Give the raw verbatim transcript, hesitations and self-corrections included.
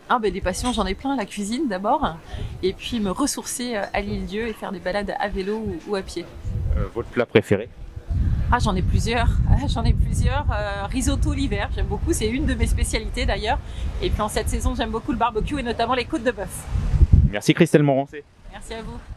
Ah ben des passions, j'en ai plein, la cuisine d'abord, et puis me ressourcer à l'île-Dieu et faire des balades à vélo ou, ou à pied. Euh, votre plat préféré? Ah j'en ai plusieurs, j'en ai plusieurs. Euh, risotto l'hiver, j'aime beaucoup, c'est une de mes spécialités d'ailleurs. Et puis en cette saison, j'aime beaucoup le barbecue et notamment les côtes de bœuf. Merci Christelle Morancé. Merci à vous.